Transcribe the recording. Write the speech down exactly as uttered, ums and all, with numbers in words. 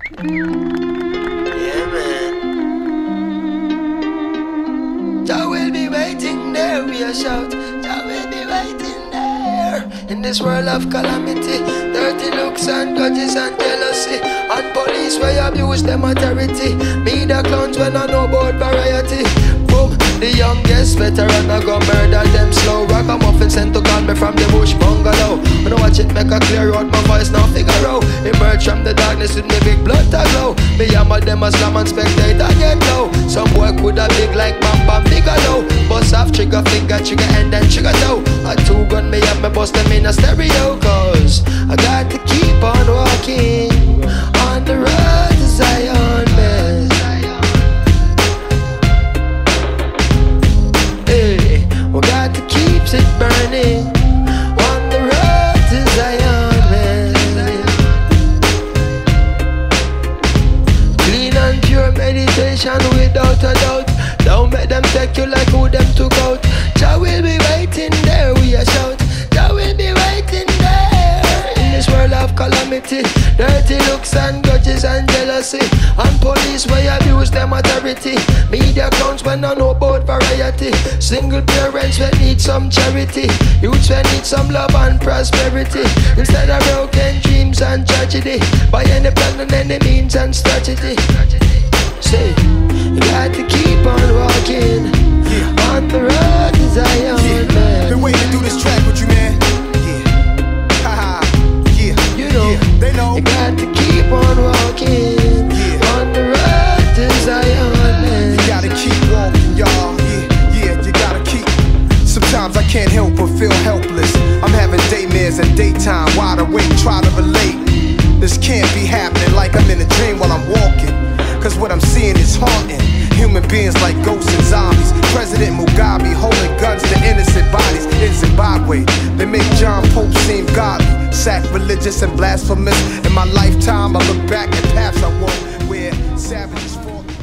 Yeah, man. Jah will be waiting there, we a shout. Jah will be waiting there. In this world of calamity, dirty looks and grudges and jealousy, and police where abuse them authority. Me the clowns when I know about variety. Boom, the youngest veteran I go murder them slow. Ragamuffin sent to call me from the bush bungalow. When I watch it make a clear out my voice now figure out. Emerge from the darkness with me big blood to glow. Me hammer them a slam and spectator get low. Some boy coulda big like bam bam bigger low. Bust off trigger finger, trigger end and trigger toe. A two gun me up, me bust them in a stereo. Cause I got to keep on walking on the road to Zion, man. Hey, we got to keep it burning on the road to Zion, man. Clean and pure meditation without a doubt. Don't make them take you like who them took out. Jah will be waiting there, we a shout. Jah will be waiting there. In this world of calamity, dirty looks and grudges and jealousy, and police where abuse them authority. Media clowns when I know about variety. Single parents when need some charity. Youths when need some love and prosperity. Instead of broken dreams and tragedy, by any plan and any means and strategy. Say, you got to keep on walking, yeah, on the road to Zion, yeah, man. Been waiting to do this track with you, man. Yeah, haha, yeah, you know, yeah, they know. You got to keep on walking, yeah, on the road to Zion, man. You gotta keep walking, y'all. Yeah, yeah, you gotta keep. Sometimes I can't help but feel helpless. I'm having daymares and daytime, wide awake, try to relate. This can't be happening like I'm in a dream while I'm walking. Cause what I'm seeing is haunting. Human beings like ghosts and zombies. President Mugabe holding guns to innocent bodies in Zimbabwe. They make John Pope seem godly, sacrilegious and blasphemous. In my lifetime I look back at paths I walked where savages fought.